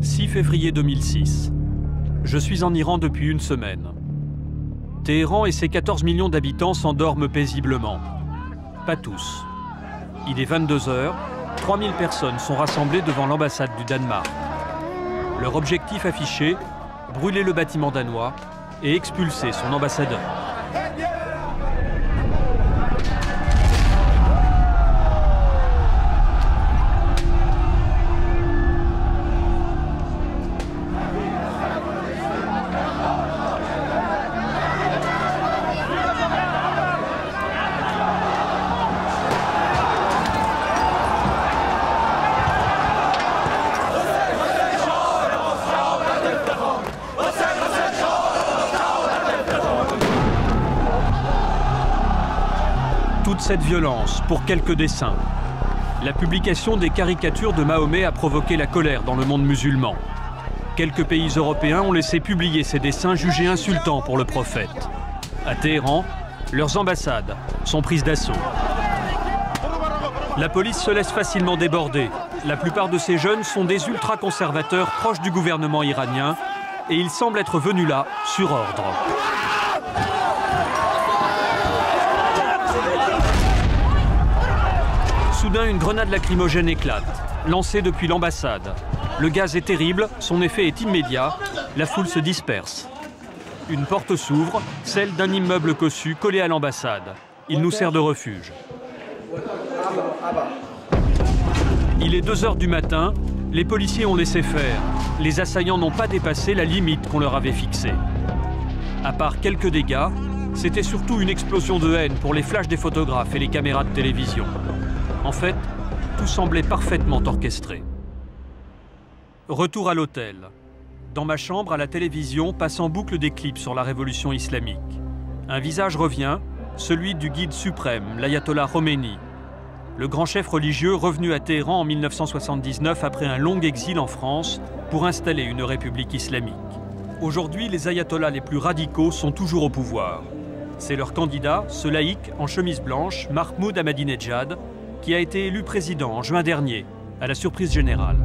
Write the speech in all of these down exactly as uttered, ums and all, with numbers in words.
six février deux mille six. Je suis en Iran depuis une semaine. Téhéran et ses quatorze millions d'habitants s'endorment paisiblement. Pas tous. Il est vingt-deux heures, trois mille personnes sont rassemblées devant l'ambassade du Danemark. Leur objectif affiché, brûler le bâtiment danois et expulser son ambassadeur. Toute cette violence pour quelques dessins. La publication des caricatures de Mahomet a provoqué la colère dans le monde musulman. Quelques pays européens ont laissé publier ces dessins jugés insultants pour le prophète. À Téhéran, leurs ambassades sont prises d'assaut. La police se laisse facilement déborder. La plupart de ces jeunes sont des ultra-conservateurs proches du gouvernement iranien et ils semblent être venus là sur ordre. Soudain, une grenade lacrymogène éclate, lancée depuis l'ambassade. Le gaz est terrible, son effet est immédiat, la foule se disperse. Une porte s'ouvre, celle d'un immeuble cossu collé à l'ambassade. Il nous sert de refuge. Il est deux heures du matin, les policiers ont laissé faire. Les assaillants n'ont pas dépassé la limite qu'on leur avait fixée. À part quelques dégâts, c'était surtout une explosion de haine pour les flashs des photographes et les caméras de télévision. En fait, tout semblait parfaitement orchestré. Retour à l'hôtel. Dans ma chambre, à la télévision, passe en boucle des clips sur la révolution islamique. Un visage revient, celui du guide suprême, l'ayatollah Khomeini. Le grand chef religieux revenu à Téhéran en mille neuf cent soixante-dix-neuf après un long exil en France pour installer une république islamique. Aujourd'hui, les ayatollahs les plus radicaux sont toujours au pouvoir. C'est leur candidat, ce laïc en chemise blanche, Mahmoud Ahmadinejad, qui a été élu président en juin dernier, à la surprise générale.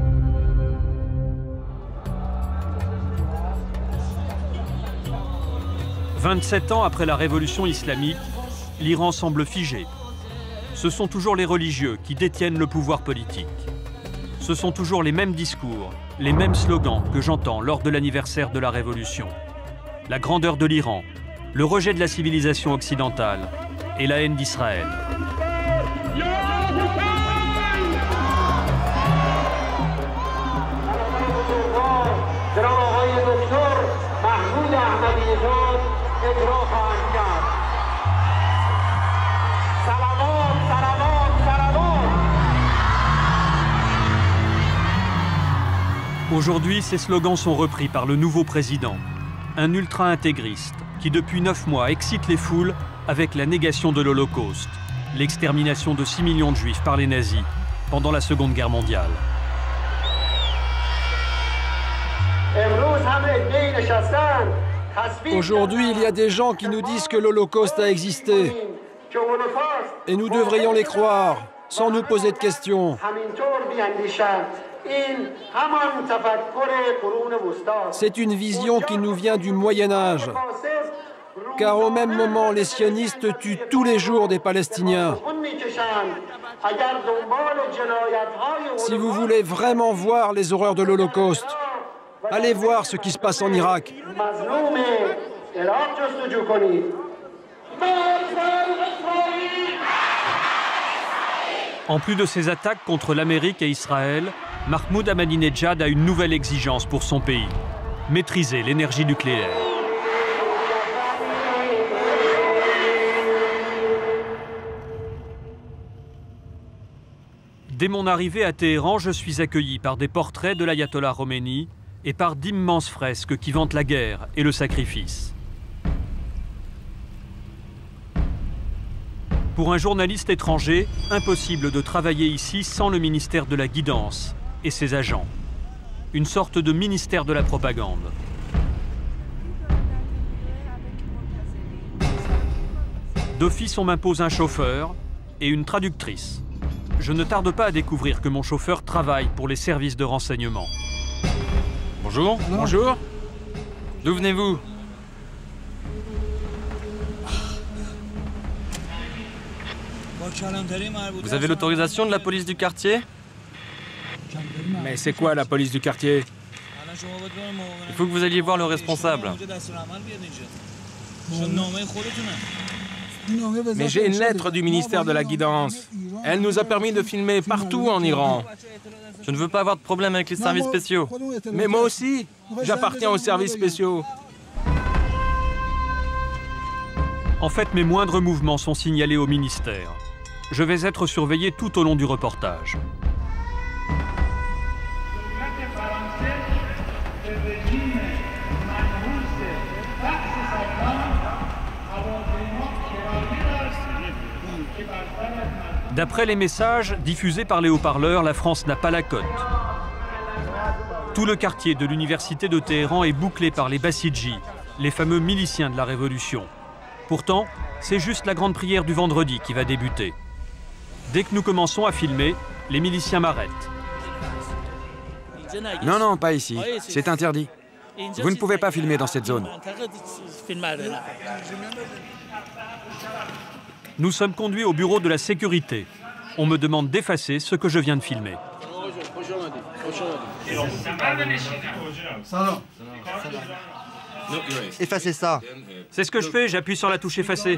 vingt-sept ans après la révolution islamique, l'Iran semble figé. Ce sont toujours les religieux qui détiennent le pouvoir politique. Ce sont toujours les mêmes discours, les mêmes slogans que j'entends lors de l'anniversaire de la révolution. La grandeur de l'Iran, le rejet de la civilisation occidentale et la haine d'Israël. Aujourd'hui, ces slogans sont repris par le nouveau président, un ultra-intégriste qui depuis neuf mois excite les foules avec la négation de l'Holocauste, l'extermination de six millions de juifs par les nazis pendant la Seconde Guerre mondiale. Aujourd'hui, il y a des gens qui nous disent que l'Holocauste a existé. Et nous devrions les croire, sans nous poser de questions. C'est une vision qui nous vient du Moyen-Âge. Car au même moment, les sionistes tuent tous les jours des Palestiniens. Si vous voulez vraiment voir les horreurs de l'Holocauste, allez voir ce qui se passe en Irak. En plus de ces attaques contre l'Amérique et Israël, Mahmoud Ahmadinejad a une nouvelle exigence pour son pays, maîtriser l'énergie nucléaire. Dès mon arrivée à Téhéran, je suis accueilli par des portraits de l'ayatollah Khomeini et par d'immenses fresques qui vantent la guerre et le sacrifice. Pour un journaliste étranger, impossible de travailler ici sans le ministère de la Guidance et ses agents. Une sorte de ministère de la propagande. D'office, on m'impose un chauffeur et une traductrice. Je ne tarde pas à découvrir que mon chauffeur travaille pour les services de renseignement. Bonjour. Bonjour. D'où venez-vous? Vous avez l'autorisation de la police du quartier? Mais c'est quoi la police du quartier? Il faut que vous alliez voir le responsable. Mais j'ai une lettre du ministère de la Guidance. Elle nous a permis de filmer partout en Iran. Je ne veux pas avoir de problème avec les services spéciaux. Mais moi aussi, j'appartiens aux services spéciaux. En fait, mes moindres mouvements sont signalés au ministère. Je vais être surveillé tout au long du reportage. D'après les messages diffusés par les haut-parleurs, la France n'a pas la cote. Tout le quartier de l'université de Téhéran est bouclé par les Bassidji, les fameux miliciens de la Révolution. Pourtant, c'est juste la grande prière du vendredi qui va débuter. Dès que nous commençons à filmer, les miliciens m'arrêtent. Non, non, pas ici. C'est interdit. Vous ne pouvez pas filmer dans cette zone. Nous sommes conduits au bureau de la sécurité. On me demande d'effacer ce que je viens de filmer. Effacez ça. C'est ce que je fais, j'appuie sur la touche effacer.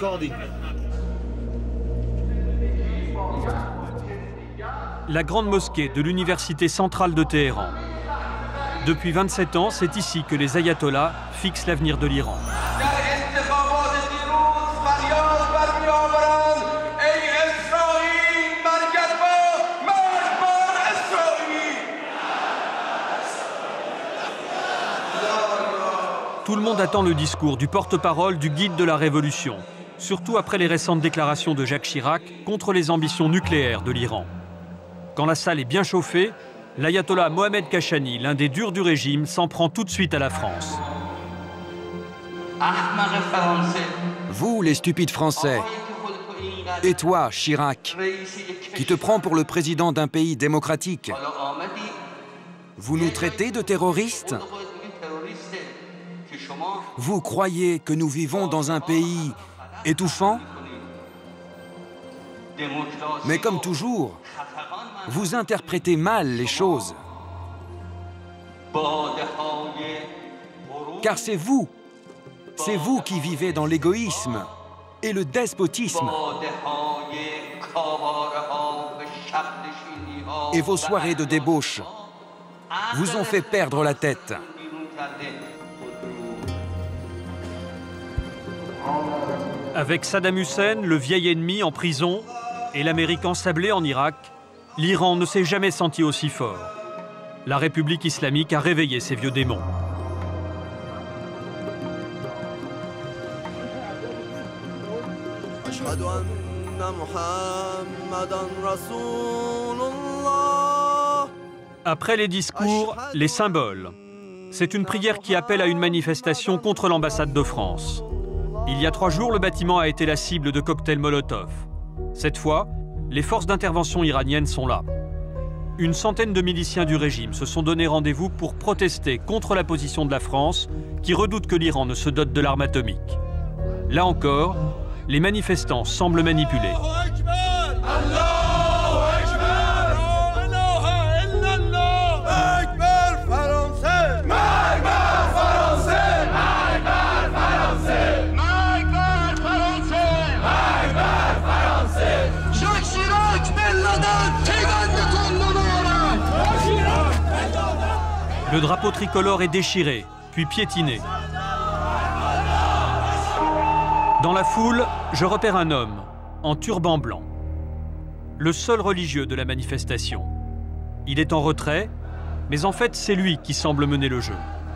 La grande mosquée de l'université centrale de Téhéran. Depuis vingt-sept ans, c'est ici que les ayatollahs fixent l'avenir de l'Iran. Tout le monde attend le discours du porte-parole du guide de la Révolution, surtout après les récentes déclarations de Jacques Chirac contre les ambitions nucléaires de l'Iran. Quand la salle est bien chauffée, l'ayatollah Mohamed Kashani, l'un des durs du régime, s'en prend tout de suite à la France. Vous, les stupides Français, et toi, Chirac, qui te prends pour le président d'un pays démocratique, vous nous traitez de terroristes? Vous croyez que nous vivons dans un pays étouffant? Mais comme toujours, vous interprétez mal les choses. Car c'est vous, c'est vous qui vivez dans l'égoïsme et le despotisme. Et vos soirées de débauche vous ont fait perdre la tête. Avec Saddam Hussein, le vieil ennemi, en prison, et l'Amérique ensablée en Irak, l'Iran ne s'est jamais senti aussi fort. La République islamique a réveillé ses vieux démons. Après les discours, les symboles. C'est une prière qui appelle à une manifestation contre l'ambassade de France. Il y a trois jours, le bâtiment a été la cible de cocktails Molotov. Cette fois, les forces d'intervention iraniennes sont là. Une centaine de miliciens du régime se sont donné rendez-vous pour protester contre la position de la France, qui redoute que l'Iran ne se dote de l'arme atomique. Là encore, les manifestants semblent manipulés. Le drapeau tricolore est déchiré, puis piétiné. Dans la foule, je repère un homme, en turban blanc. Le seul religieux de la manifestation. Il est en retrait, mais en fait, c'est lui qui semble mener le jeu.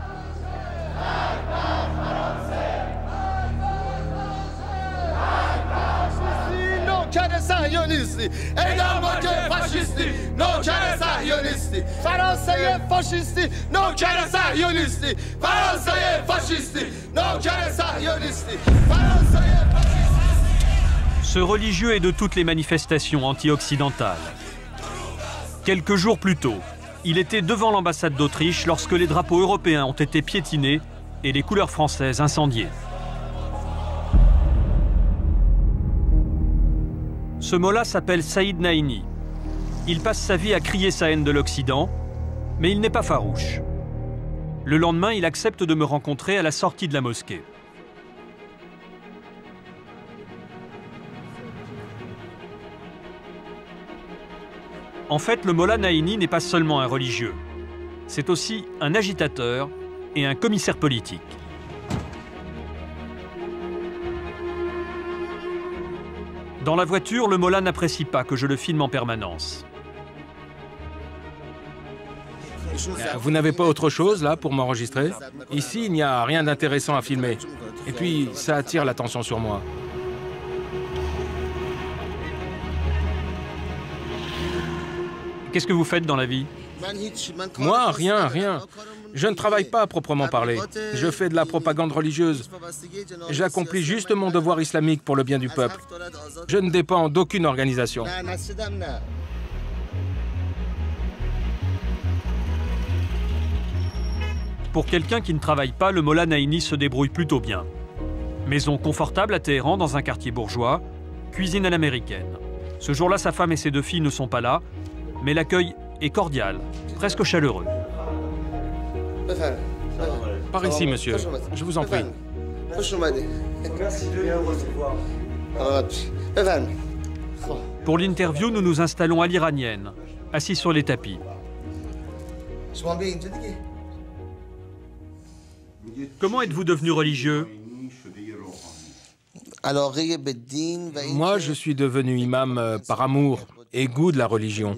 Ce religieux est de toutes les manifestations anti-occidentales. Quelques jours plus tôt, Il était devant l'ambassade d'Autriche lorsque les drapeaux européens ont été piétinés et les couleurs françaises incendiées. Ce mollah s'appelle Saïd Naini. Il passe sa vie à crier sa haine de l'Occident, mais il n'est pas farouche. Le lendemain, il accepte de me rencontrer à la sortie de la mosquée. En fait, le mollah Naini n'est pas seulement un religieux. C'est aussi un agitateur et un commissaire politique. Dans la voiture, le mollah n'apprécie pas que je le filme en permanence. Vous n'avez pas autre chose, là, pour m'enregistrer? Ici, il n'y a rien d'intéressant à filmer. Et puis, ça attire l'attention sur moi. Qu'est-ce que vous faites dans la vie? Moi, rien, rien. Je ne travaille pas à proprement parler. Je fais de la propagande religieuse. J'accomplis juste mon devoir islamique pour le bien du peuple. Je ne dépends d'aucune organisation. Pour quelqu'un qui ne travaille pas, le mollah Naini se débrouille plutôt bien. Maison confortable à Téhéran, dans un quartier bourgeois, cuisine à l'américaine. Ce jour-là, sa femme et ses deux filles ne sont pas là, mais l'accueil est cordial, presque chaleureux. Par ici, monsieur. Je vous en prie. Pour l'interview, nous nous installons à l'iranienne, assis sur les tapis. Comment êtes-vous devenu religieux? Moi, je suis devenu imam euh, par amour et goût de la religion.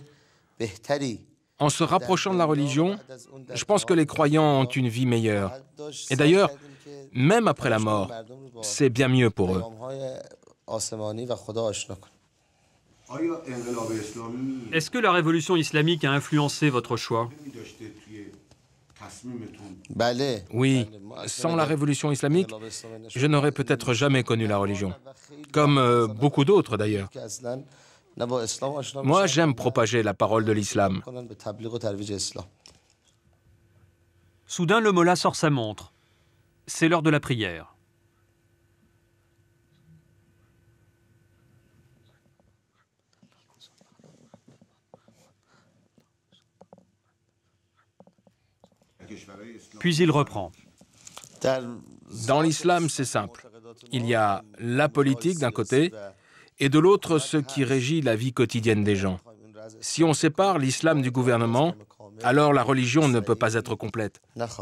En se rapprochant de la religion, je pense que les croyants ont une vie meilleure. Et d'ailleurs, même après la mort, c'est bien mieux pour eux. Est-ce que la révolution islamique a influencé votre choix? Oui, sans la révolution islamique, je n'aurais peut-être jamais connu la religion. Comme euh, beaucoup d'autres d'ailleurs. Moi, j'aime propager la parole de l'islam. Soudain, le mollah sort sa montre. C'est l'heure de la prière. Puis il reprend. Dans l'islam, c'est simple. Il y a la politique d'un côté et de l'autre ce qui régit la vie quotidienne des gens. Si on sépare l'islam du gouvernement, alors la religion ne peut pas être complète.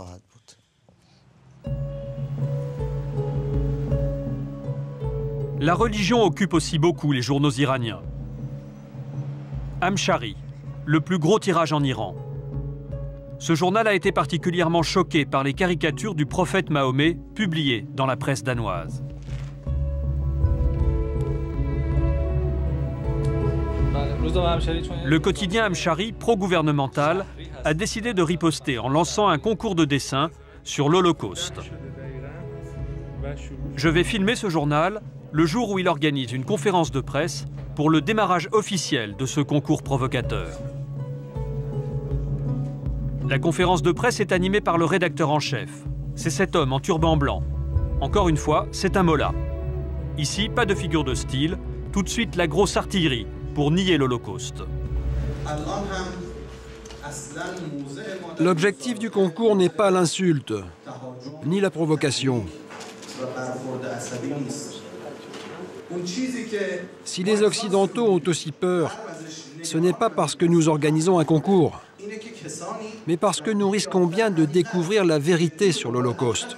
La religion occupe aussi beaucoup les journaux iraniens. Amshari, le plus gros tirage en Iran. Ce journal a été particulièrement choqué par les caricatures du prophète Mahomet publiées dans la presse danoise. Le quotidien Amshari, pro-gouvernemental, a décidé de riposter en lançant un concours de dessin sur l'Holocauste. Je vais filmer ce journal le jour où il organise une conférence de presse pour le démarrage officiel de ce concours provocateur. La conférence de presse est animée par le rédacteur en chef. C'est cet homme en turban blanc. Encore une fois, c'est un mollah. Ici, pas de figure de style, tout de suite la grosse artillerie pour nier l'Holocauste. L'objectif du concours n'est pas l'insulte, ni la provocation. Si les Occidentaux ont aussi peur, ce n'est pas parce que nous organisons un concours, mais parce que nous risquons bien de découvrir la vérité sur l'Holocauste.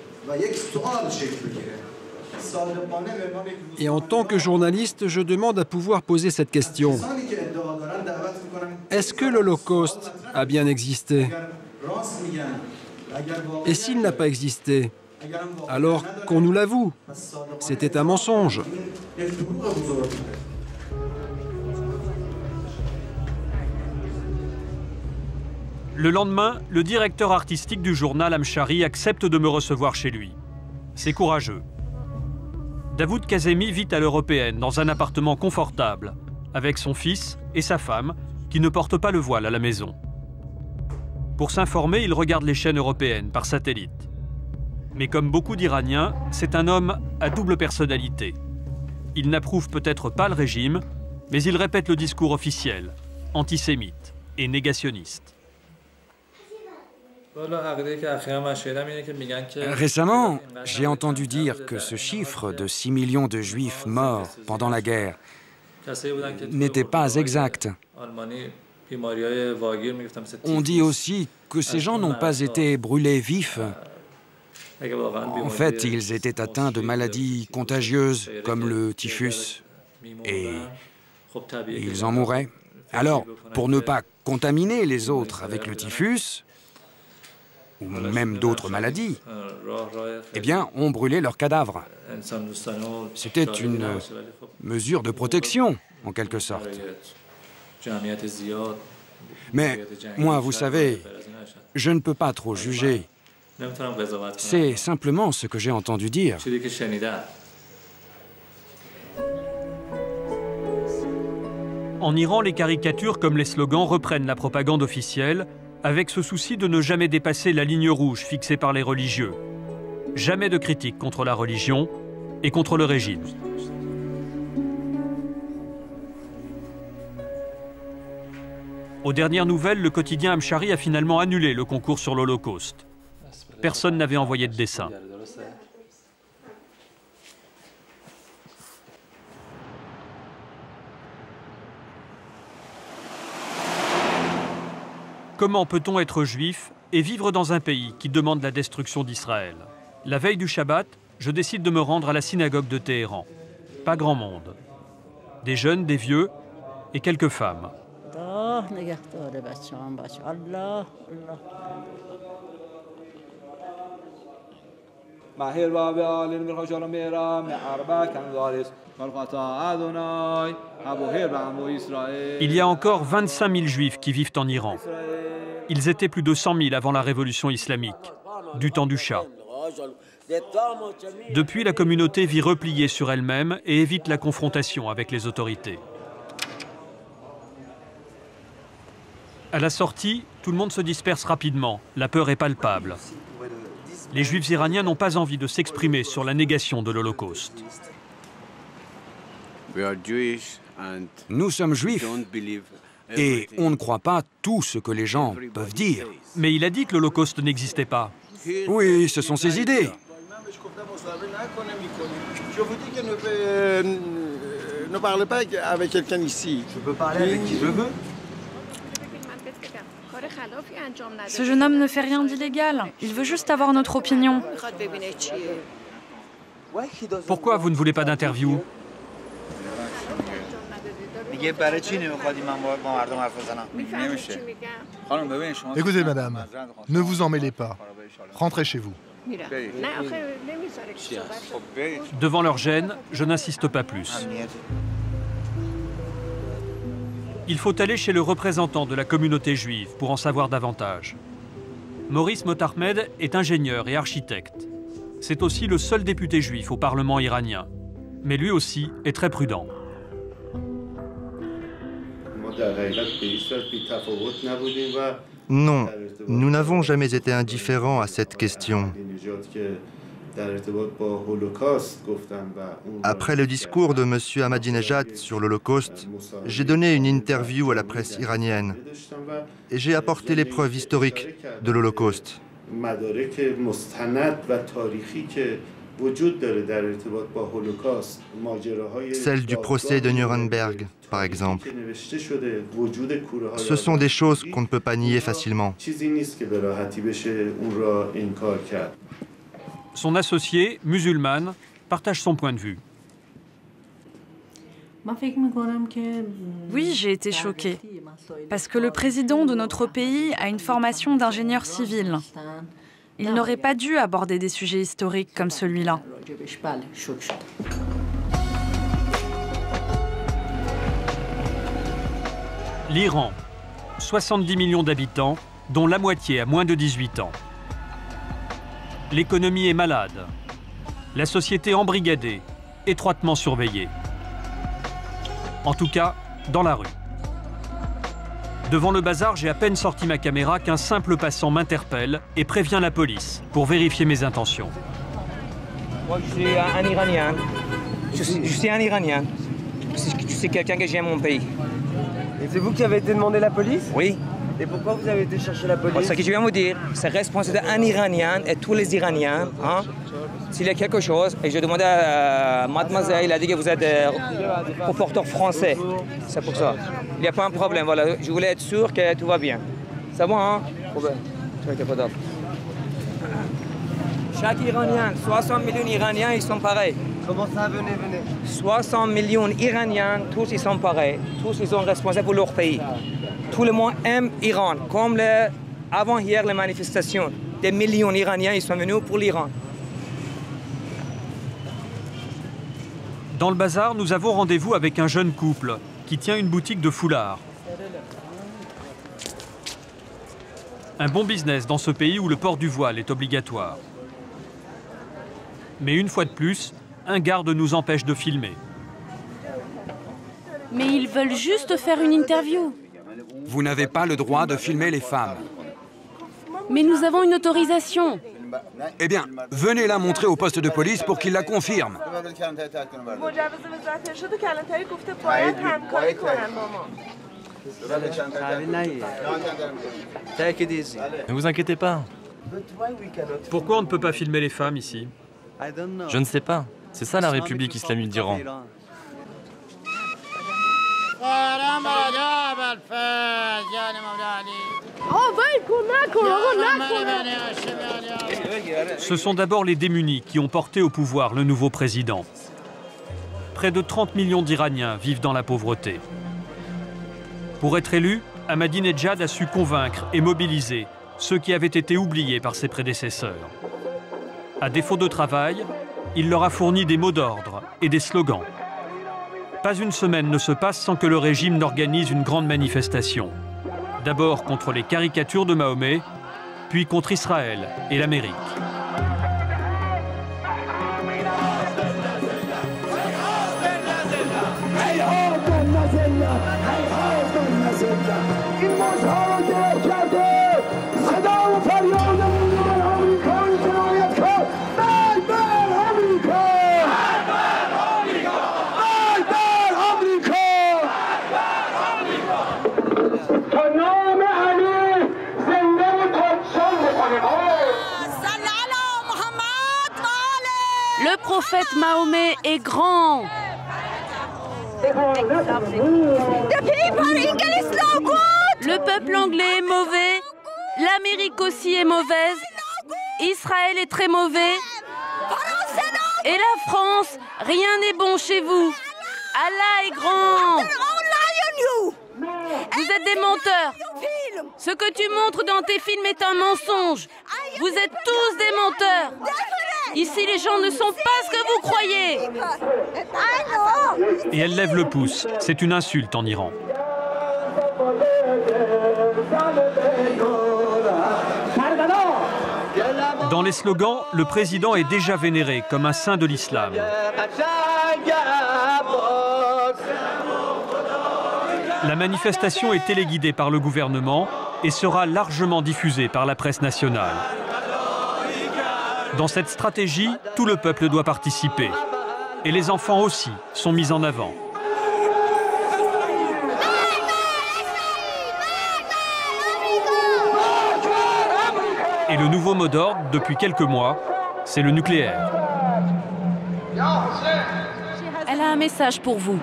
Et en tant que journaliste, je demande à pouvoir poser cette question. Est-ce que l'Holocauste a bien existé? Et s'il n'a pas existé, alors qu'on nous l'avoue, c'était un mensonge. Le lendemain, le directeur artistique du journal Amshari accepte de me recevoir chez lui. C'est courageux. Davoud Kazemi vit à l'européenne dans un appartement confortable, avec son fils et sa femme, qui ne portent pas le voile à la maison. Pour s'informer, il regarde les chaînes européennes par satellite. Mais comme beaucoup d'Iraniens, c'est un homme à double personnalité. Il n'approuve peut-être pas le régime, mais il répète le discours officiel, antisémite et négationniste. Récemment, j'ai entendu dire que ce chiffre de six millions de juifs morts pendant la guerre n'était pas exact. On dit aussi que ces gens n'ont pas été brûlés vifs. En fait, ils étaient atteints de maladies contagieuses comme le typhus et ils en mouraient. Alors, pour ne pas contaminer les autres avec le typhus, ou même d'autres maladies, eh bien, on brûlait leurs cadavres. C'était une mesure de protection, en quelque sorte. Mais moi, vous savez, je ne peux pas trop juger. C'est simplement ce que j'ai entendu dire. En Iran, les caricatures comme les slogans reprennent la propagande officielle avec ce souci de ne jamais dépasser la ligne rouge fixée par les religieux. Jamais de critique contre la religion et contre le régime. Aux dernières nouvelles, le quotidien Amshari a finalement annulé le concours sur l'Holocauste. Personne n'avait envoyé de dessin. Comment peut-on être juif et vivre dans un pays qui demande la destruction d'Israël? La veille du Shabbat, je décide de me rendre à la synagogue de Téhéran. Pas grand monde. Des jeunes, des vieux et quelques femmes. Il y a encore vingt-cinq mille juifs qui vivent en Iran. Ils étaient plus de cent mille avant la révolution islamique, du temps du Shah. Depuis, la communauté vit repliée sur elle-même et évite la confrontation avec les autorités. À la sortie, tout le monde se disperse rapidement. La peur est palpable. Les Juifs iraniens n'ont pas envie de s'exprimer sur la négation de l'Holocauste. Nous sommes juifs et on ne croit pas tout ce que les gens peuvent dire. Mais il a dit que l'Holocauste n'existait pas. Oui, ce sont ses idées. Je vous dis que ne, ne parlez pas avec quelqu'un ici. Je peux parler avec qui je veux. Ce jeune homme ne fait rien d'illégal. Il veut juste avoir notre opinion. Pourquoi vous ne voulez pas d'interview? Écoutez, madame, ne vous en mêlez pas. Rentrez chez vous. Devant leur gêne, je n'insiste pas plus. Il faut aller chez le représentant de la communauté juive pour en savoir davantage. Maurice Motarmed est ingénieur et architecte. C'est aussi le seul député juif au Parlement iranien. Mais lui aussi est très prudent. Non, nous n'avons jamais été indifférents à cette question. Après le discours de M. Ahmadinejad sur l'Holocauste, j'ai donné une interview à la presse iranienne et j'ai apporté les preuves historiques de l'Holocauste. Celle du procès de Nuremberg, par exemple. Ce sont des choses qu'on ne peut pas nier facilement. Son associée, musulmane, partage son point de vue. Oui, j'ai été choquée. Parce que le président de notre pays a une formation d'ingénieur civil. Il n'aurait pas dû aborder des sujets historiques comme celui-là. L'Iran, soixante-dix millions d'habitants, dont la moitié a moins de dix-huit ans. L'économie est malade, la société embrigadée, étroitement surveillée. En tout cas, dans la rue. Devant le bazar, j'ai à peine sorti ma caméra qu'un simple passant m'interpelle et prévient la police pour vérifier mes intentions. Moi, je suis un Iranien. Je suis, je suis un Iranien. Je suis quelqu'un que j'aime mon pays. Et c'est vous qui avez été demandé la police? Oui. Et pourquoi vous avez été chercher la police? Ce que je viens de vous dire, c'est responsable d'un Iranien et tous les Iraniens. Hein, s'il y a quelque chose, et je demandais à mademoiselle, il a dit que vous êtes euh, reporter français. C'est pour ça. Il n'y a pas un problème, voilà. Je voulais être sûr que tout va bien. C'est bon, hein? Chaque Iranien, soixante millions d'Iraniens, ils sont pareils. Comment ça, venez, venez? soixante millions d'Iraniens, tous ils sont pareils. Tous ils sont responsables pour leur pays. Tout le monde aime l'Iran. Comme le, avant hier, les manifestations, des millions d'Iraniens ils sont venus pour l'Iran. Dans le bazar, nous avons rendez-vous avec un jeune couple qui tient une boutique de foulards. Un bon business dans ce pays où le port du voile est obligatoire. Mais une fois de plus, un garde nous empêche de filmer. Mais ils veulent juste faire une interview. Vous n'avez pas le droit de filmer les femmes. Mais nous avons une autorisation. Eh bien, venez la montrer au poste de police pour qu'il la confirme. Ne vous inquiétez pas. Pourquoi on ne peut pas filmer les femmes ici? Je ne sais pas. C'est ça la République islamique d'Iran. Ce sont d'abord les démunis qui ont porté au pouvoir le nouveau président. Près de trente millions d'Iraniens vivent dans la pauvreté. Pour être élu, Ahmadinejad a su convaincre et mobiliser ceux qui avaient été oubliés par ses prédécesseurs. À défaut de travail, il leur a fourni des mots d'ordre et des slogans. Pas une semaine ne se passe sans que le régime n'organise une grande manifestation. D'abord contre les caricatures de Mahomet, puis contre Israël et l'Amérique. Le prophète Mahomet est grand. Le peuple anglais est mauvais. L'Amérique aussi est mauvaise. Israël est très mauvais. Et la France, rien n'est bon chez vous. Allah est grand. Vous êtes des menteurs. Ce que tu montres dans tes films est un mensonge. Vous êtes tous des menteurs. Ici, les gens ne sont pas ce que vous croyez. Et elle lève le pouce. C'est une insulte en Iran. Dans les slogans, le président est déjà vénéré comme un saint de l'islam. La manifestation est téléguidée par le gouvernement et sera largement diffusée par la presse nationale. Dans cette stratégie, tout le peuple doit participer. Et les enfants aussi sont mis en avant. Et le nouveau mot d'ordre, depuis quelques mois, c'est le nucléaire. Elle a un message pour vous.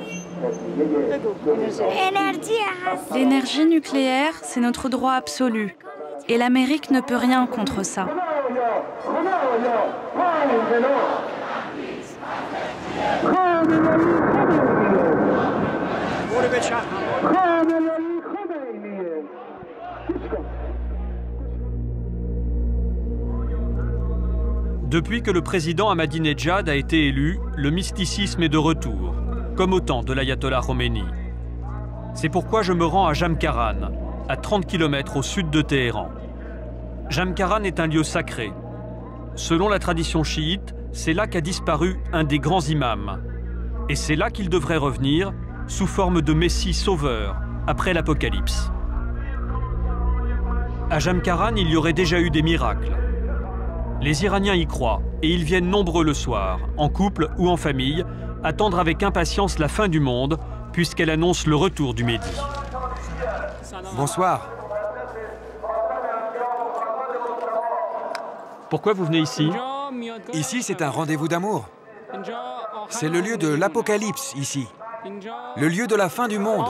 L'énergie nucléaire, c'est notre droit absolu. Et l'Amérique ne peut rien contre ça. Depuis que le président Ahmadinejad a été élu, le mysticisme est de retour, comme au temps de l'ayatollah Khomeini. C'est pourquoi je me rends à Jamkaran, à trente kilomètres au sud de Téhéran. Jamkaran est un lieu sacré. Selon la tradition chiite, c'est là qu'a disparu un des grands imams. Et c'est là qu'il devrait revenir, sous forme de messie sauveur, après l'Apocalypse. À Jamkaran, il y aurait déjà eu des miracles. Les Iraniens y croient et ils viennent nombreux le soir, en couple ou en famille, attendre avec impatience la fin du monde, puisqu'elle annonce le retour du Mehdi. Bonsoir. Pourquoi vous venez ici? Ici, c'est un rendez-vous d'amour. C'est le lieu de l'apocalypse, ici. Le lieu de la fin du monde.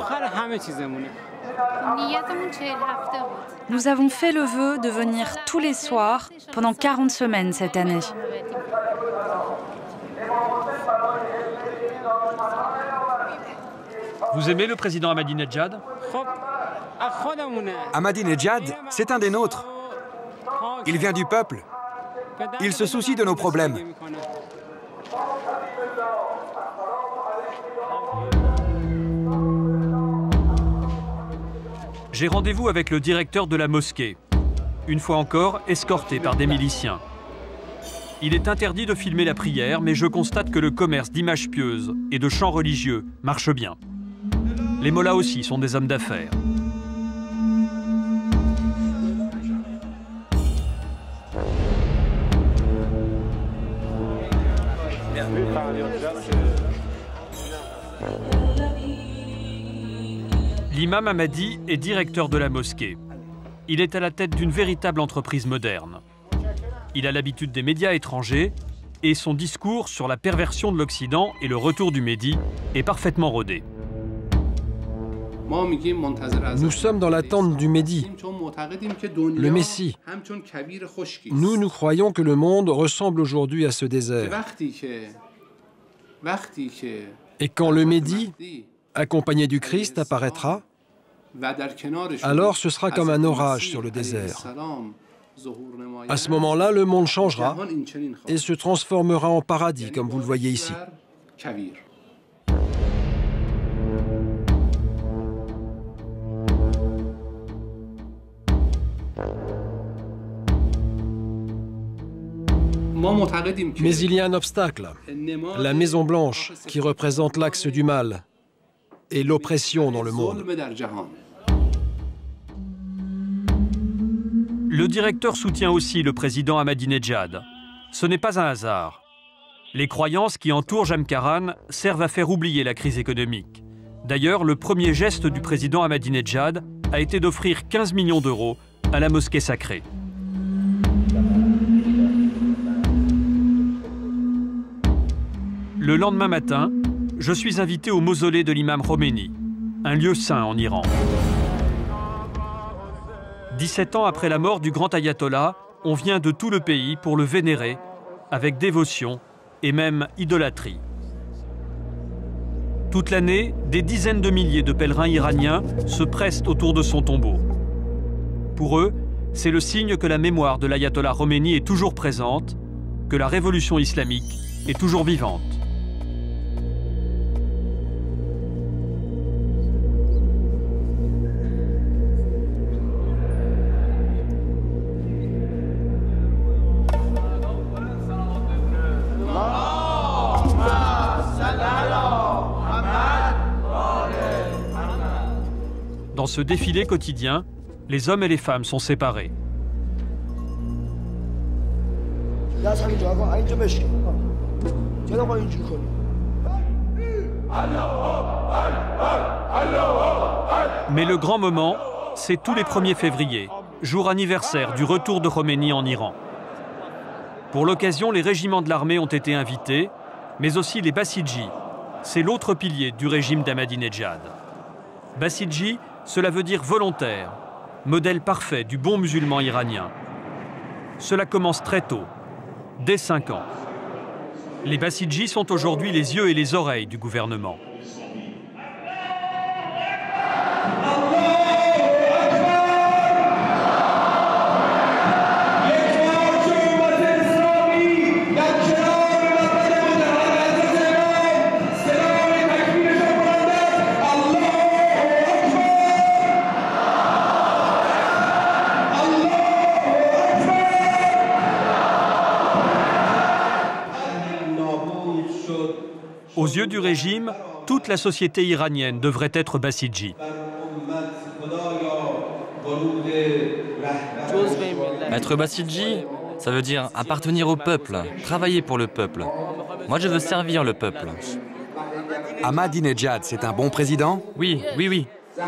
Nous avons fait le vœu de venir tous les soirs pendant quarante semaines cette année. Vous aimez le président Ahmadinejad? Ahmadinejad, c'est un des nôtres. Il vient du peuple. Il se soucie de nos problèmes. J'ai rendez-vous avec le directeur de la mosquée, une fois encore escorté par des miliciens. Il est interdit de filmer la prière, mais je constate que le commerce d'images pieuses et de chants religieux marche bien. Les mollahs aussi sont des hommes d'affaires. L'imam Ahmadi est directeur de la mosquée. Il est à la tête d'une véritable entreprise moderne. Il a l'habitude des médias étrangers et son discours sur la perversion de l'Occident et le retour du Mehdi est parfaitement rodé. Nous sommes dans l'attente du Mehdi, le Messie. Nous, nous croyons que le monde ressemble aujourd'hui à ce désert. Et quand le Mehdi, accompagné du Christ, apparaîtra, alors ce sera comme un orage sur le désert. À ce moment-là, le monde changera et se transformera en paradis, comme vous le voyez ici. Mais il y a un obstacle, la Maison Blanche, qui représente l'axe du mal et l'oppression dans le monde. Le directeur soutient aussi le président Ahmadinejad. Ce n'est pas un hasard. Les croyances qui entourent Jamkaran servent à faire oublier la crise économique. D'ailleurs, le premier geste du président Ahmadinejad a été d'offrir quinze millions d'euros à la mosquée sacrée. Le lendemain matin, je suis invité au mausolée de l'imam Khomeini, un lieu saint en Iran. dix-sept ans après la mort du grand ayatollah, on vient de tout le pays pour le vénérer avec dévotion et même idolâtrie. Toute l'année, des dizaines de milliers de pèlerins iraniens se pressent autour de son tombeau. Pour eux, c'est le signe que la mémoire de l'ayatollah Khomeini est toujours présente, que la révolution islamique est toujours vivante. Dans ce défilé quotidien, les hommes et les femmes sont séparés. Mais le grand moment, c'est tous les premiers février, jour anniversaire du retour de Khomeini en Iran. Pour l'occasion, les régiments de l'armée ont été invités, mais aussi les Bassidji. C'est l'autre pilier du régime d'Ahmadinejad. Bassidji, cela veut dire volontaire, modèle parfait du bon musulman iranien. Cela commence très tôt, dès cinq ans. Les Bassidji sont aujourd'hui les yeux et les oreilles du gouvernement. Aux yeux du régime, toute la société iranienne devrait être Bassidji. Être Bassidji, ça veut dire appartenir au peuple, travailler pour le peuple. Moi, je veux servir le peuple. Ahmadinejad, c'est un bon président? Oui, oui, oui.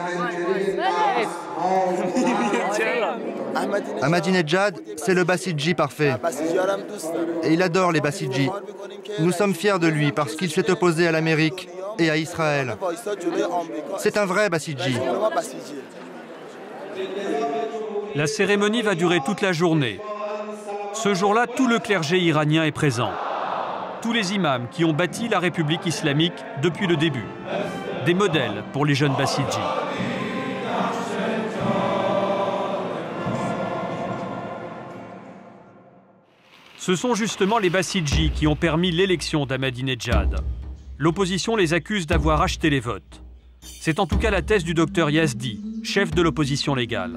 Ahmadinejad, c'est le Bassidji parfait. Et il adore les Bassidji. Nous sommes fiers de lui parce qu'il s'est opposé à l'Amérique et à Israël. C'est un vrai Bassidji. La cérémonie va durer toute la journée. Ce jour-là, tout le clergé iranien est présent. Tous les imams qui ont bâti la République islamique depuis le début. Des modèles pour les jeunes Bassidji. Ce sont justement les Bassidji qui ont permis l'élection d'Ahmadinejad. L'opposition les accuse d'avoir acheté les votes. C'est en tout cas la thèse du docteur Yazdi, chef de l'opposition légale.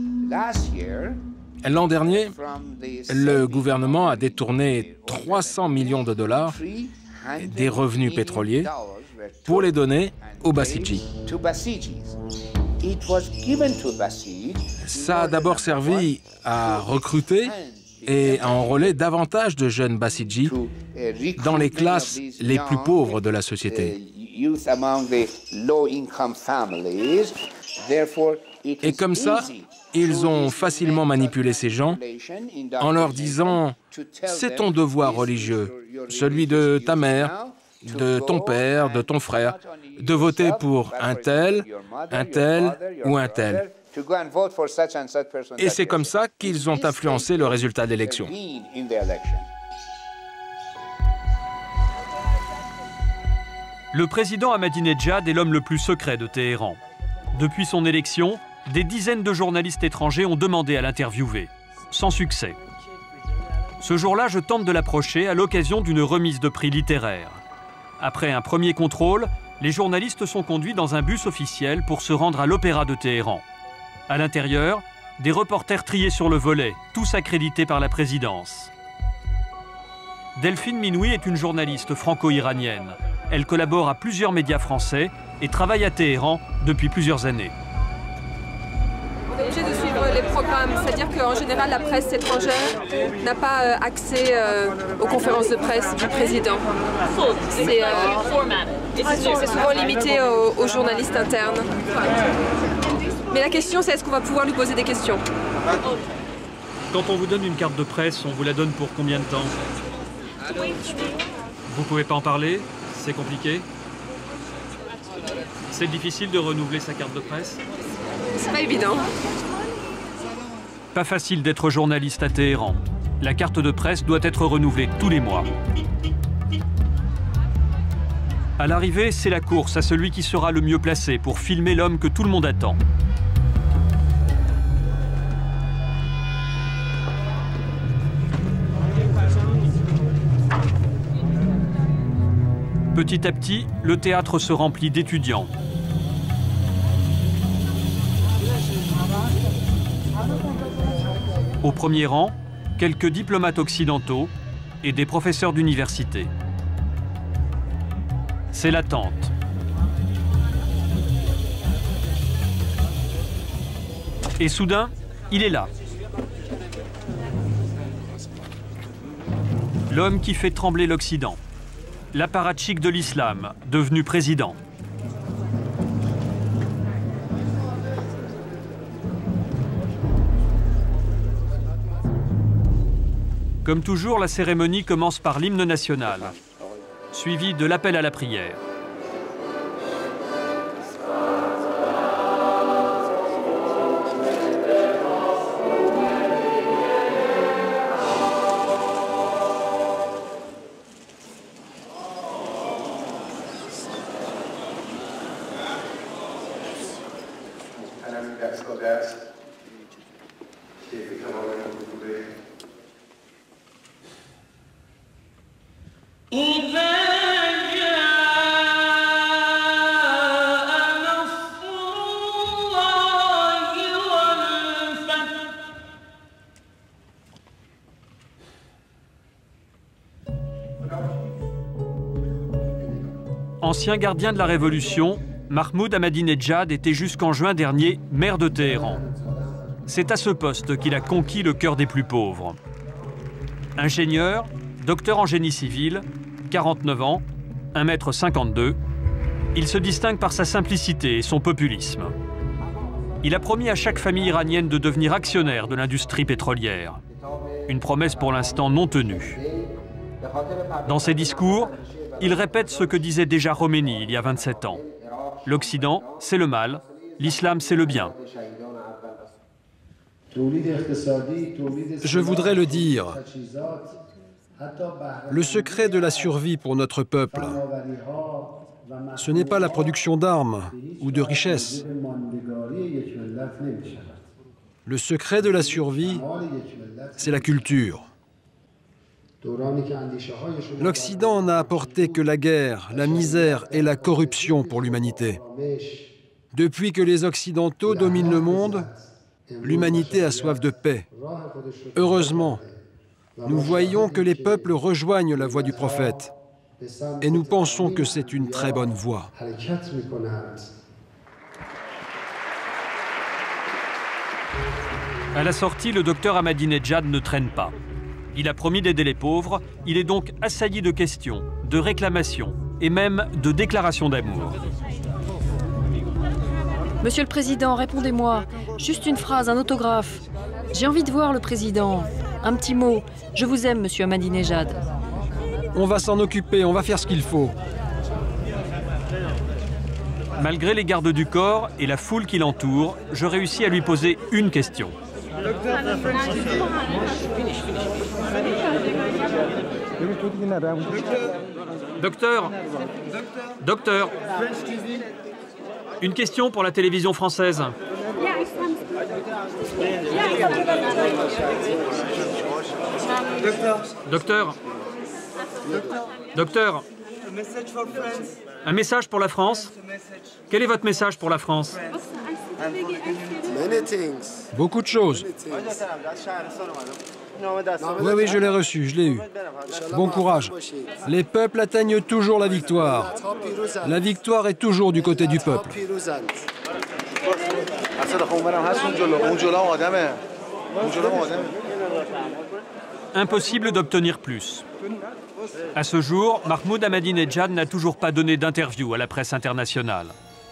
L'an dernier, le gouvernement a détourné trois cents millions de dollars des revenus pétroliers pour les donner aux Bassidji. Ça a d'abord servi à recruter et à enrôler davantage de jeunes Bassidji dans les classes les plus pauvres de la société. Et comme ça, ils ont facilement manipulé ces gens en leur disant « c'est ton devoir religieux, celui de ta mère, de ton père, de ton frère, de voter pour un tel, un tel ou un tel ». Et c'est comme ça qu'ils ont influencé le résultat de l'élection. Le président Ahmadinejad est l'homme le plus secret de Téhéran. Depuis son élection, des dizaines de journalistes étrangers ont demandé à l'interviewer, sans succès. Ce jour-là, je tente de l'approcher à l'occasion d'une remise de prix littéraire. Après un premier contrôle, les journalistes sont conduits dans un bus officiel pour se rendre à l'Opéra de Téhéran. À l'intérieur, des reporters triés sur le volet, tous accrédités par la présidence. Delphine Minoui est une journaliste franco-iranienne. Elle collabore à plusieurs médias français et travaille à Téhéran depuis plusieurs années. On est obligé de suivre les programmes, c'est-à-dire qu'en général la presse étrangère n'a pas accès euh, aux conférences de presse du président. C'est euh, souvent limité aux, aux journalistes internes. Mais la question c'est est-ce qu'on va pouvoir lui poser des questions? Quand on vous donne une carte de presse, on vous la donne pour combien de temps? Vous pouvez pas en parler? C'est compliqué? C'est difficile de renouveler sa carte de presse? C'est pas évident. Pas facile d'être journaliste à Téhéran. La carte de presse doit être renouvelée tous les mois. À l'arrivée, c'est la course à celui qui sera le mieux placé pour filmer l'homme que tout le monde attend. Petit à petit, le théâtre se remplit d'étudiants. Au premier rang, quelques diplomates occidentaux et des professeurs d'université. C'est l'attente. Et soudain, il est là. L'homme qui fait trembler l'Occident. L'apparatchik de l'islam, devenu président. Comme toujours, la cérémonie commence par l'hymne national, suivi de l'appel à la prière. Ancien gardien de la Révolution, Mahmoud Ahmadinejad était jusqu'en juin dernier maire de Téhéran. C'est à ce poste qu'il a conquis le cœur des plus pauvres. Ingénieur, docteur en génie civil, quarante-neuf ans, un mètre cinquante-deux, il se distingue par sa simplicité et son populisme. Il a promis à chaque famille iranienne de devenir actionnaire de l'industrie pétrolière. Une promesse pour l'instant non tenue. Dans ses discours, il répète ce que disait déjà Khomeini il y a vingt-sept ans. L'Occident, c'est le mal, l'islam, c'est le bien. Je voudrais le dire. Le secret de la survie pour notre peuple, ce n'est pas la production d'armes ou de richesses. Le secret de la survie, c'est la culture. L'Occident n'a apporté que la guerre, la misère et la corruption pour l'humanité. Depuis que les Occidentaux dominent le monde, l'humanité a soif de paix. Heureusement, nous voyons que les peuples rejoignent la voie du prophète et nous pensons que c'est une très bonne voie. À la sortie, le docteur Ahmadinejad ne traîne pas. Il a promis d'aider les pauvres, il est donc assailli de questions, de réclamations et même de déclarations d'amour. Monsieur le Président, répondez-moi. Juste une phrase, un autographe. J'ai envie de voir le Président. Un petit mot. Je vous aime, Monsieur Ahmadinejad. On va s'en occuper, on va faire ce qu'il faut. Malgré les gardes du corps et la foule qui l'entoure, je réussis à lui poser une question. Docteur, docteur, une question pour la télévision française. Docteur, docteur, un message pour la France. Quel est votre message pour la France? Beaucoup de choses. Oui, oui, je l'ai reçu, je l'ai eu. Bon courage. Les peuples atteignent toujours la victoire. La victoire est toujours du côté du peuple. Impossible d'obtenir plus. À ce jour, Mahmoud Ahmadinejad n'a toujours pas donné d'interview à la presse internationale.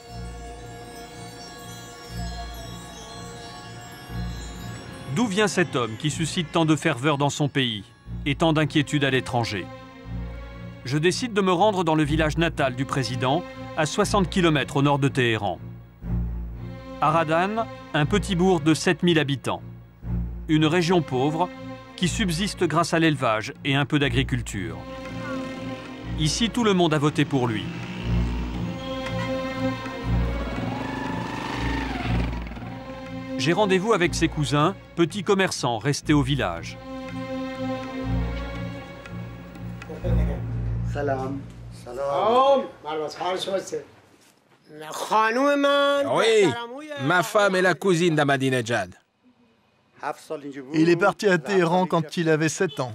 D'où vient cet homme qui suscite tant de ferveur dans son pays et tant d'inquiétude à l'étranger? Je décide de me rendre dans le village natal du président, à soixante kilomètres au nord de Téhéran. Aradan, un petit bourg de sept mille habitants. Une région pauvre qui subsiste grâce à l'élevage et un peu d'agriculture. Ici, tout le monde a voté pour lui. J'ai rendez-vous avec ses cousins, petits commerçants restés au village. Salam. Oui, ma femme est la cousine d'Ahmadinejad. Il est parti à Téhéran quand il avait sept ans.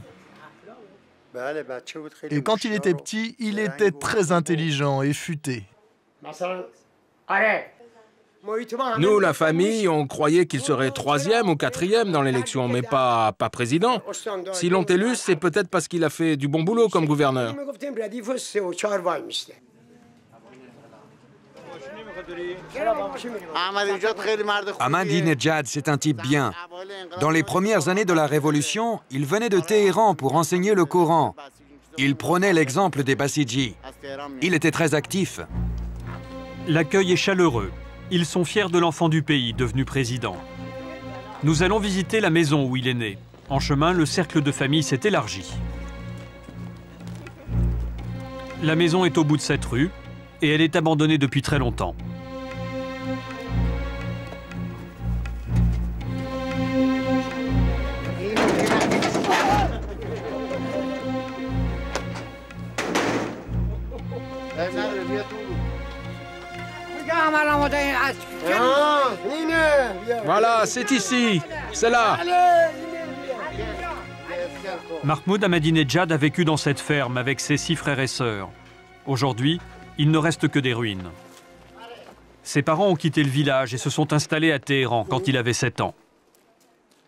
Et quand il était petit, il était très intelligent et futé. Nous, la famille, on croyait qu'il serait troisième ou quatrième dans l'élection, mais pas, pas président. S'ils l'ont élu, c'est peut-être parce qu'il a fait du bon boulot comme gouverneur. Ahmadinejad, c'est un type bien. Dans les premières années de la Révolution, il venait de Téhéran pour enseigner le Coran. Il prenait l'exemple des Bassidji. Il était très actif. L'accueil est chaleureux. Ils sont fiers de l'enfant du pays devenu président. Nous allons visiter la maison où il est né. En chemin, le cercle de famille s'est élargi. La maison est au bout de cette rue et elle est abandonnée depuis très longtemps. Voilà, c'est ici, c'est là. Mahmoud Ahmadinejad a vécu dans cette ferme avec ses six frères et sœurs. Aujourd'hui, il ne reste que des ruines. Ses parents ont quitté le village et se sont installés à Téhéran quand il avait sept ans.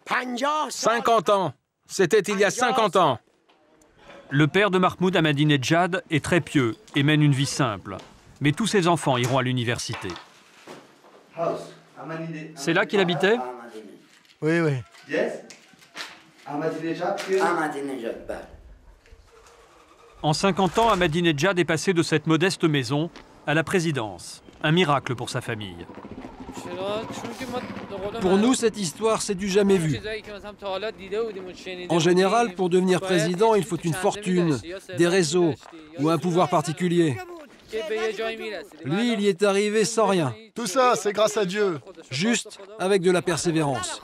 cinquante ans. C'était il y a cinquante ans. Le père de Mahmoud Ahmadinejad est très pieux et mène une vie simple. Mais tous ses enfants iront à l'université. C'est là qu'il habitait? Oui, oui. En cinquante ans, Ahmadinejad est passé de cette modeste maison à la présidence. Un miracle pour sa famille. Pour nous, cette histoire, c'est du jamais vu. En général, pour devenir président, il faut une fortune, des réseaux ou un pouvoir particulier. Lui, il y est arrivé sans rien. Tout ça, c'est grâce à Dieu. Juste avec de la persévérance.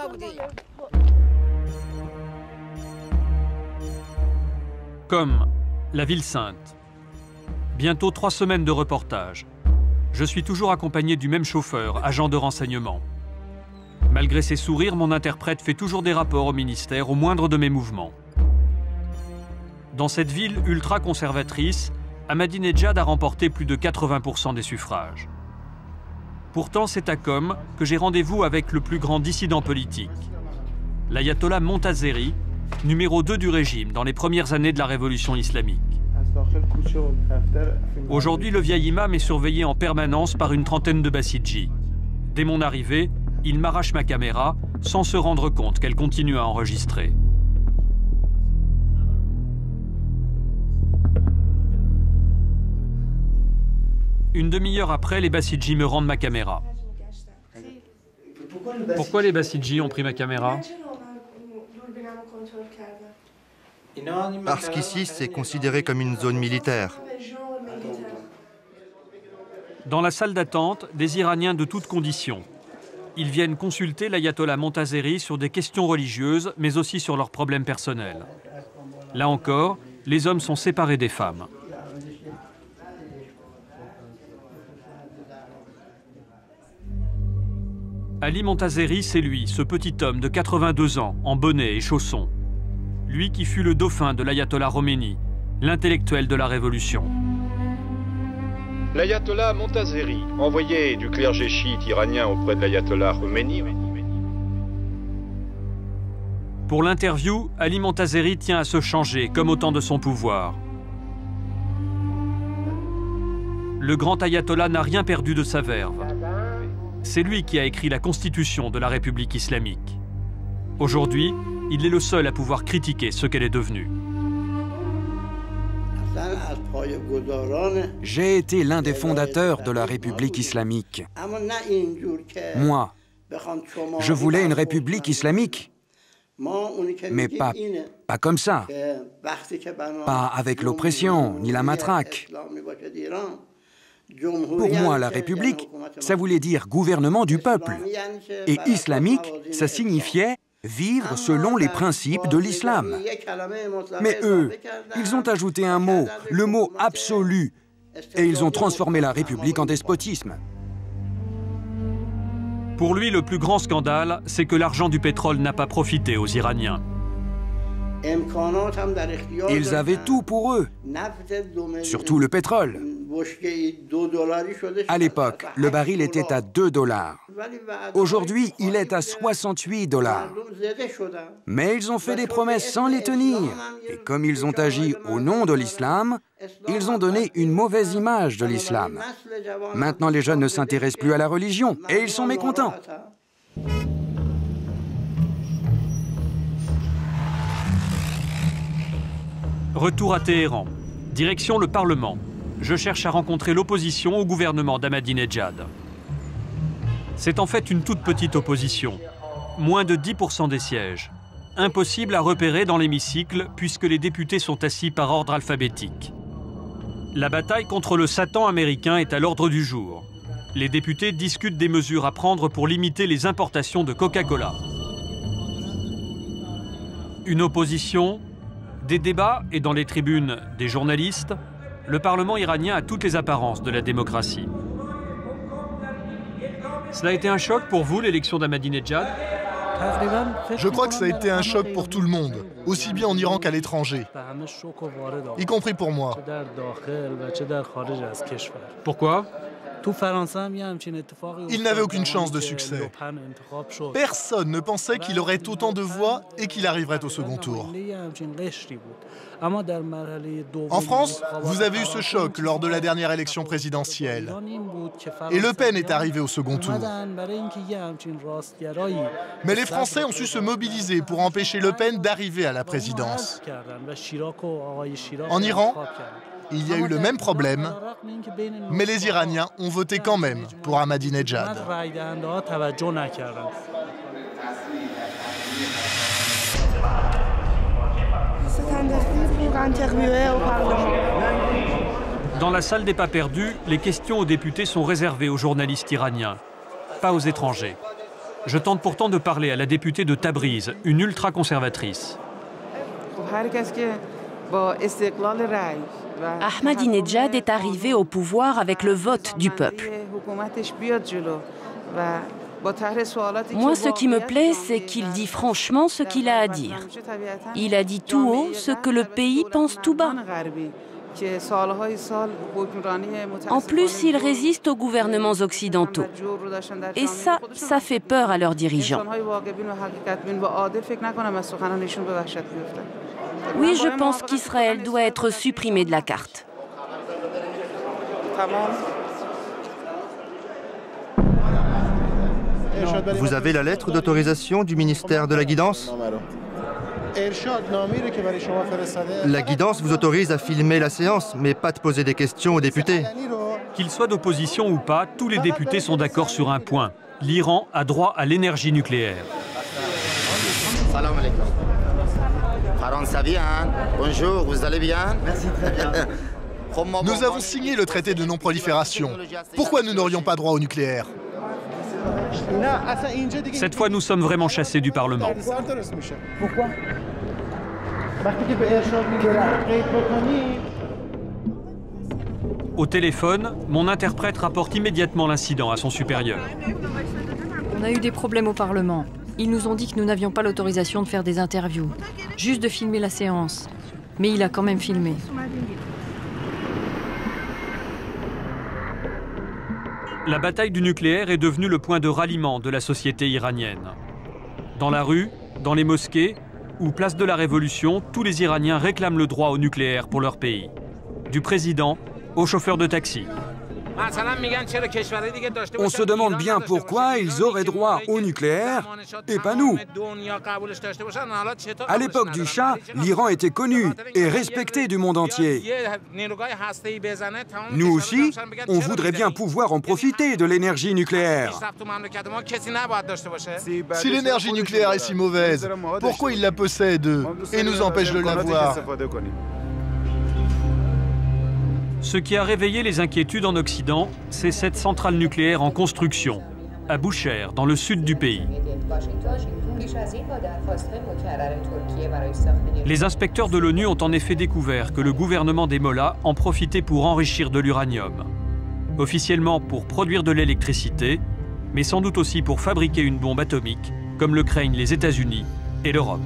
Comme la ville sainte. Bientôt trois semaines de reportage. Je suis toujours accompagné du même chauffeur, agent de renseignement. Malgré ses sourires, mon interprète fait toujours des rapports au ministère au moindre de mes mouvements. Dans cette ville ultra-conservatrice, Ahmadinejad a remporté plus de quatre-vingts pour cent des suffrages. Pourtant, c'est à Qom que j'ai rendez-vous avec le plus grand dissident politique, l'ayatollah Montazeri, numéro deux du régime dans les premières années de la révolution islamique. Aujourd'hui, le vieil imam est surveillé en permanence par une trentaine de bassidjis. Dès mon arrivée, il m'arrache ma caméra sans se rendre compte qu'elle continue à enregistrer. Une demi-heure après, les bassidjis me rendent ma caméra. Pourquoi les bassidjis ont pris ma caméra? Parce qu'ici, c'est considéré comme une zone militaire. Dans la salle d'attente, des Iraniens de toutes conditions. Ils viennent consulter l'ayatollah Montazeri sur des questions religieuses, mais aussi sur leurs problèmes personnels. Là encore, les hommes sont séparés des femmes. Ali Montazeri, c'est lui, ce petit homme de quatre-vingt-deux ans, en bonnet et chaussons. Lui qui fut le dauphin de l'ayatollah Khomeini, l'intellectuel de la Révolution. L'ayatollah Montazeri, envoyé du clergé chiite iranien auprès de l'ayatollah Khomeini. Pour l'interview, Ali Montazeri tient à se changer, comme au temps de son pouvoir. Le grand ayatollah n'a rien perdu de sa verve. C'est lui qui a écrit la constitution de la République islamique. Aujourd'hui, il est le seul à pouvoir critiquer ce qu'elle est devenue. J'ai été l'un des fondateurs de la République islamique. Moi, je voulais une République islamique, mais pas, pas comme ça, pas avec l'oppression ni la matraque. Pour moi, la République, ça voulait dire gouvernement du peuple. Et islamique, ça signifiait vivre selon les principes de l'islam. Mais eux, ils ont ajouté un mot, le mot absolu, et ils ont transformé la République en despotisme. Pour lui, le plus grand scandale, c'est que l'argent du pétrole n'a pas profité aux Iraniens. Ils avaient tout pour eux, surtout le pétrole. À l'époque, le baril était à deux dollars. Aujourd'hui, il est à soixante-huit dollars. Mais ils ont fait des promesses sans les tenir. Et comme ils ont agi au nom de l'islam, ils ont donné une mauvaise image de l'islam. Maintenant, les jeunes ne s'intéressent plus à la religion et ils sont mécontents. Retour à Téhéran. Direction le Parlement. Je cherche à rencontrer l'opposition au gouvernement d'Ahmadinejad. C'est en fait une toute petite opposition. Moins de dix pour cent des sièges. Impossible à repérer dans l'hémicycle puisque les députés sont assis par ordre alphabétique. La bataille contre le Satan américain est à l'ordre du jour. Les députés discutent des mesures à prendre pour limiter les importations de Coca-Cola. Une opposition, des débats et dans les tribunes des journalistes, le Parlement iranien a toutes les apparences de la démocratie. Cela a été un choc pour vous, l'élection d'Ahmadinejad? Je crois que ça a été un choc pour tout le monde, aussi bien en Iran qu'à l'étranger, y compris pour moi. Pourquoi? Il n'avait aucune chance de succès. Personne ne pensait qu'il aurait autant de voix et qu'il arriverait au second tour. En France, vous avez eu ce choc lors de la dernière élection présidentielle. Et Le Pen est arrivé au second tour. Mais les Français ont su se mobiliser pour empêcher Le Pen d'arriver à la présidence. En Iran, il y a eu le même problème, mais les Iraniens ont voté quand même pour Ahmadinejad. Dans la salle des pas perdus, les questions aux députés sont réservées aux journalistes iraniens, pas aux étrangers. Je tente pourtant de parler à la députée de Tabriz, une ultra-conservatrice. Ahmadinejad est arrivé au pouvoir avec le vote du peuple. Moi, ce qui me plaît, c'est qu'il dit franchement ce qu'il a à dire. Il a dit tout haut ce que le pays pense tout bas. En plus, il résiste aux gouvernements occidentaux. Et ça, ça fait peur à leurs dirigeants. Oui, je pense qu'Israël doit être supprimé de la carte. Vous avez la lettre d'autorisation du ministère de la Guidance? La Guidance vous autorise à filmer la séance, mais pas de poser des questions aux députés. Qu'ils soient d'opposition ou pas, tous les députés sont d'accord sur un point. L'Iran a droit à l'énergie nucléaire. Salam alaikum. Ça vient, hein? Bonjour, vous allez bien? Merci, très bien. Nous avons signé le traité de non-prolifération. Pourquoi nous n'aurions pas droit au nucléaire? Cette fois, nous sommes vraiment chassés du Parlement. Pourquoi? Au téléphone, mon interprète rapporte immédiatement l'incident à son supérieur. On a eu des problèmes au Parlement. Ils nous ont dit que nous n'avions pas l'autorisation de faire des interviews, juste de filmer la séance. Mais il a quand même filmé. La bataille du nucléaire est devenue le point de ralliement de la société iranienne. Dans la rue, dans les mosquées ou place de la Révolution, tous les Iraniens réclament le droit au nucléaire pour leur pays. Du président au chauffeur de taxi. On se demande bien pourquoi ils auraient droit au nucléaire et pas nous. À l'époque du Shah, l'Iran était connu et respecté du monde entier. Nous aussi, on voudrait bien pouvoir en profiter de l'énergie nucléaire. Si l'énergie nucléaire est si mauvaise, pourquoi ils la possèdent et nous empêchent de l'avoir? Ce qui a réveillé les inquiétudes en Occident, c'est cette centrale nucléaire en construction, à Boucher, dans le sud du pays. Les inspecteurs de l'ONU ont en effet découvert que le gouvernement des Mollahs en profitait pour enrichir de l'uranium. Officiellement pour produire de l'électricité, mais sans doute aussi pour fabriquer une bombe atomique, comme le craignent les États-Unis et l'Europe.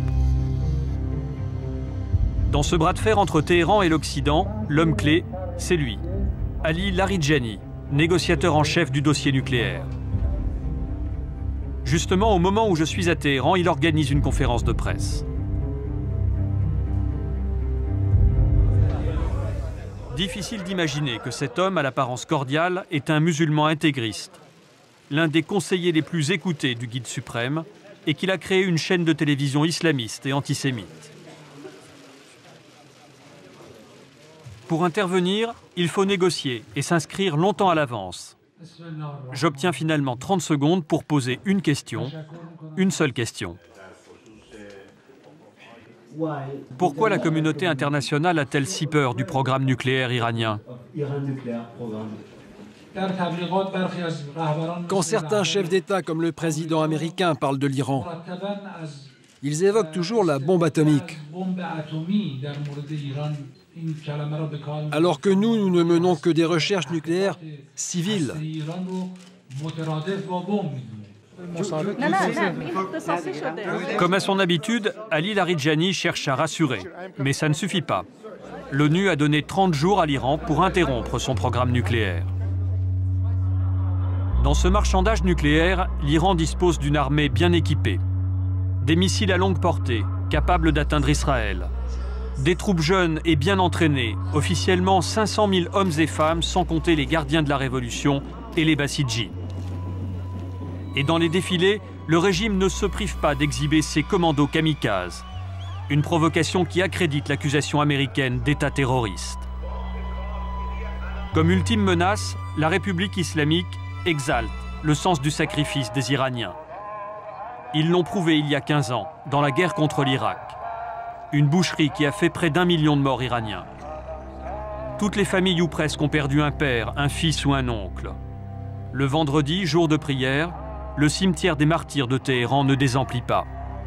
Dans ce bras de fer entre Téhéran et l'Occident, l'homme clé, c'est lui, Ali Larijani, négociateur en chef du dossier nucléaire. Justement, au moment où je suis à Téhéran, il organise une conférence de presse. Difficile d'imaginer que cet homme à l'apparence cordiale est un musulman intégriste, l'un des conseillers les plus écoutés du guide suprême, et qu'il a créé une chaîne de télévision islamiste et antisémite. Pour intervenir, il faut négocier et s'inscrire longtemps à l'avance. J'obtiens finalement trente secondes pour poser une question, une seule question. Pourquoi la communauté internationale a-t-elle si peur du programme nucléaire iranien? Quand certains chefs d'État comme le président américain parlent de l'Iran, ils évoquent toujours la bombe atomique. Alors que nous, nous ne menons que des recherches nucléaires civiles. Comme à son habitude, Ali Larijani cherche à rassurer, mais ça ne suffit pas. L'ONU a donné trente jours à l'Iran pour interrompre son programme nucléaire. Dans ce marchandage nucléaire, l'Iran dispose d'une armée bien équipée. Des missiles à longue portée, capables d'atteindre Israël. Des troupes jeunes et bien entraînées, officiellement cinq cent mille hommes et femmes, sans compter les gardiens de la Révolution et les Bassidjis. Et dans les défilés, le régime ne se prive pas d'exhiber ses commandos kamikazes. Une provocation qui accrédite l'accusation américaine d'État terroriste. Comme ultime menace, la République islamique exalte le sens du sacrifice des Iraniens. Ils l'ont prouvé il y a quinze ans, dans la guerre contre l'Irak. Une boucherie qui a fait près d'un million de morts iraniens. Toutes les familles ou presque ont perdu un père, un fils ou un oncle. Le vendredi, jour de prière, le cimetière des martyrs de Téhéran ne désemplit pas.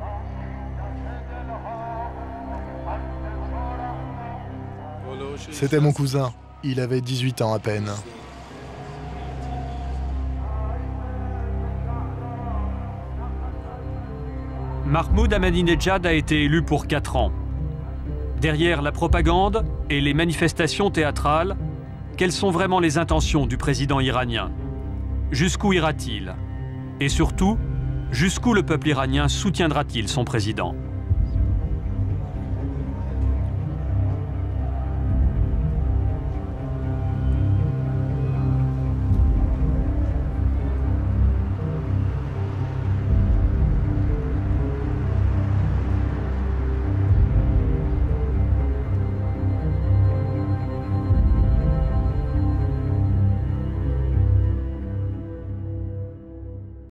C'était mon cousin. Il avait dix-huit ans à peine. Mahmoud Ahmadinejad a été élu pour quatre ans. Derrière la propagande et les manifestations théâtrales, quelles sont vraiment les intentions du président iranien? Jusqu'où ira-t-il? Et surtout, jusqu'où le peuple iranien soutiendra-t-il son président?